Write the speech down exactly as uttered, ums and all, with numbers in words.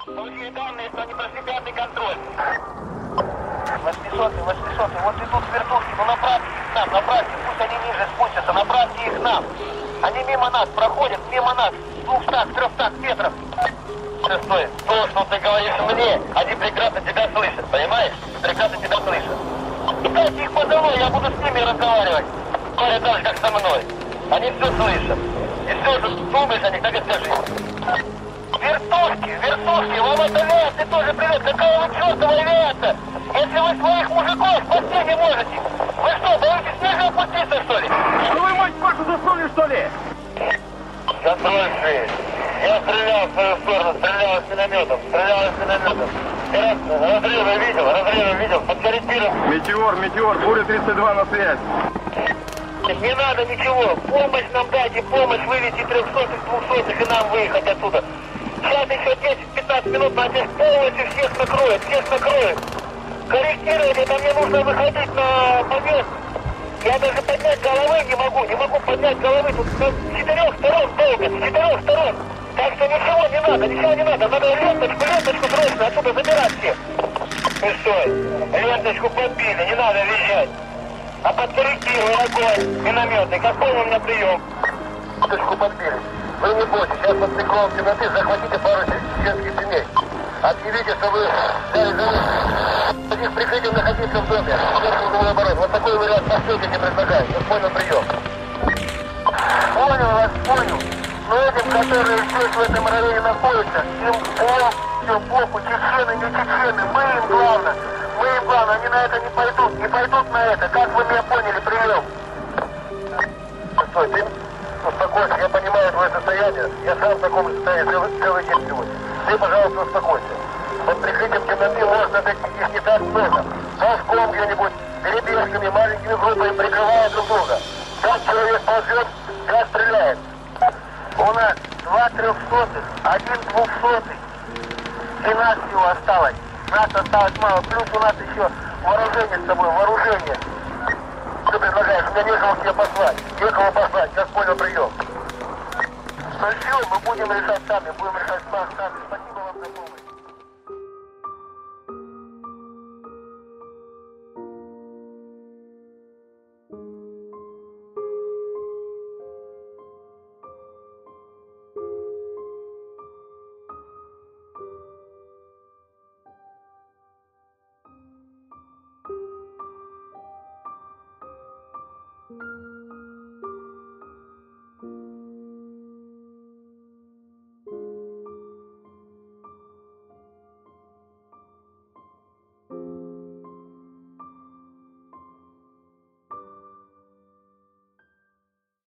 Получили данные, что они прошли пятый контроль. восьмисотый, восьмисотый, вот идут вертушки, ну направьте их к нам, направьте, пусть они ниже спустятся, направьте их к нам. Они мимо нас проходят, мимо нас, двухстах, трехстах метров. Шестой, то, что ты говоришь мне, они прекрасно тебя слышат, понимаешь? Прекрасно тебя слышат. Дайте их подо мной, я буду с ними разговаривать. Говорят так же, как со мной. Они все слышат. И все, что думаешь о них, так и скажи. Вертушки, вертушки, вам это авиация тоже привет. Какого вы чертова авиация? Если вы своих мужиков спасти не можете, вы что, боитесь ниже опуститься, что ли? Ну вы мать Пашу засунули, что ли? Контроль шесть. Я стрелял в свою сторону, стрелял из минометов, стрелял из минометов. Разрывы видел, разрывы видел, подкорректируем. Метеор, метеор, буря тридцать два на связь. Не надо ничего, помощь нам дайте, помощь вывести трехсотых, двухсотых и нам выехать отсюда. Сейчас еще десять-пятнадцать минут, нас здесь полностью всех накроет, всех накроет. Корректировать, это мне нужно выходить на помест. Я даже поднять головы не могу, не могу поднять головы, тут с четырех сторон долго, с четырех сторон. Так что ничего не надо, ничего не надо, надо ленточку, ленточку срочно отсюда забирать всех. Ну что, ленточку подбили, не надо визжать. А подкорректируй огонь минометный, какой у меня прием? Ленточку подбили. Вы не бойтесь, сейчас под приколом темноты захватите пару чеченских семей. Объявите, что вы взяли за них. Под их прикрытием находиться в доме. Наоборот. Вот такой вариант посылки не предлагаю. Я понял прием. Понял вас, понял. Но этим, которые здесь в этом районе находятся, им пол, все, похуй, чечены, не чечены. Мы им главное. Мы им главное. Они на это не пойдут. Не пойдут на это. Как вы меня поняли, прием. Стой, ты успокойся. Я понимаю твое состояние. Я сам в таком состоянии целый день сегодня. Ты, пожалуйста, успокойся. Под прикрытием темноты можно дать их не так много. Ползком где-нибудь, перебежками, маленькими группами, прикрывая друг друга. Пять человек ползет, пять стреляет. У нас два трехсотых, один двухсотый. И нас всего осталось. Нас осталось мало. Плюс у нас еще вооружение с тобой, вооружение. Что предлагаешь? У меня некого тебе послать. Некого послать. Сейчас понял прием. Ну все, мы будем решать сами, будем решать сами.